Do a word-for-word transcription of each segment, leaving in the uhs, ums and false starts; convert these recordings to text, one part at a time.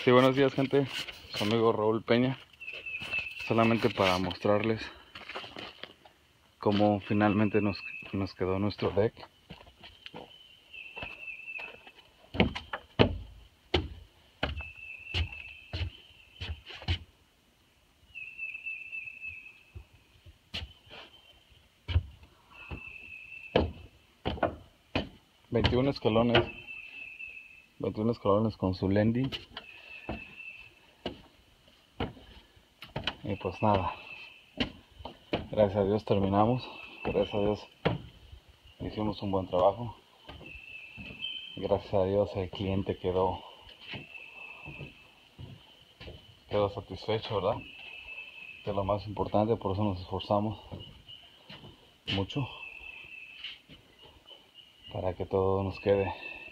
Sí, buenos días, gente. Su amigo Raúl Peña. Solamente para mostrarles cómo finalmente nos, nos quedó nuestro deck. veintiún escalones. veintiún escalones con su landing. Y pues nada. Gracias a Dios terminamos. Gracias a Dios hicimos un buen trabajo. Gracias a Dios el cliente quedó quedó satisfecho, ¿verdad? Que es lo más importante, por eso nos esforzamos mucho para que todo nos quede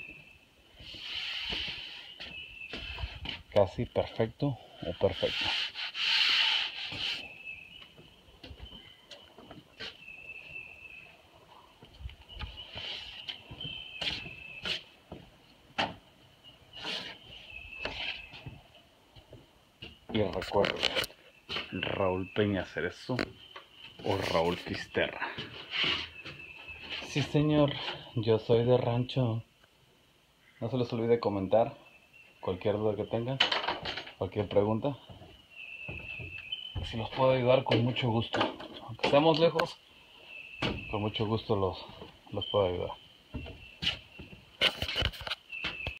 casi perfecto o perfecto. Y recuerden, Raúl Peña Cerezo o Raúl Fisterra. Sí, señor, yo soy de rancho. No se les olvide comentar cualquier duda que tengan, cualquier pregunta. Si los puedo ayudar, con mucho gusto. Aunque estemos lejos, con mucho gusto los, los puedo ayudar.